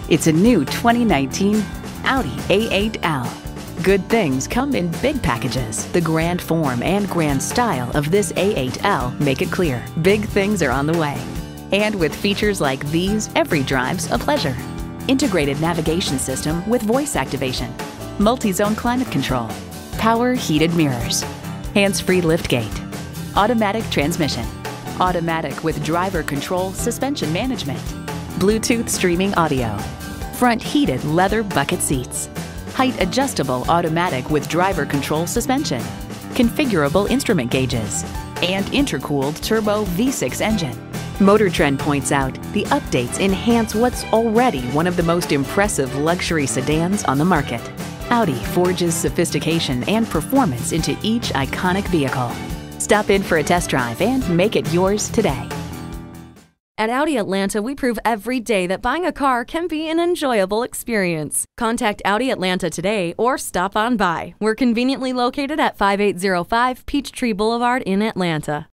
It's a new 2019 Audi A8 L. Good things come in big packages. The grand form and grand style of this A8 L make it clear big things are on the way. And with features like these, every drive's a pleasure. Integrated navigation system with voice activation, multi-zone climate control, power heated mirrors, hands-free liftgate, automatic transmission, automatic with driver control suspension management, Bluetooth streaming audio, front heated leather bucket seats, height adjustable automatic with driver control suspension, configurable instrument gauges, and intercooled turbo V6 engine. Motor Trend points out the updates enhance what's already one of the most impressive luxury sedans on the market. Audi forges sophistication and performance into each iconic vehicle. Stop in for a test drive and make it yours today. At Audi Atlanta, we prove every day that buying a car can be an enjoyable experience. Contact Audi Atlanta today or stop on by. We're conveniently located at 5805 Peachtree Boulevard in Atlanta.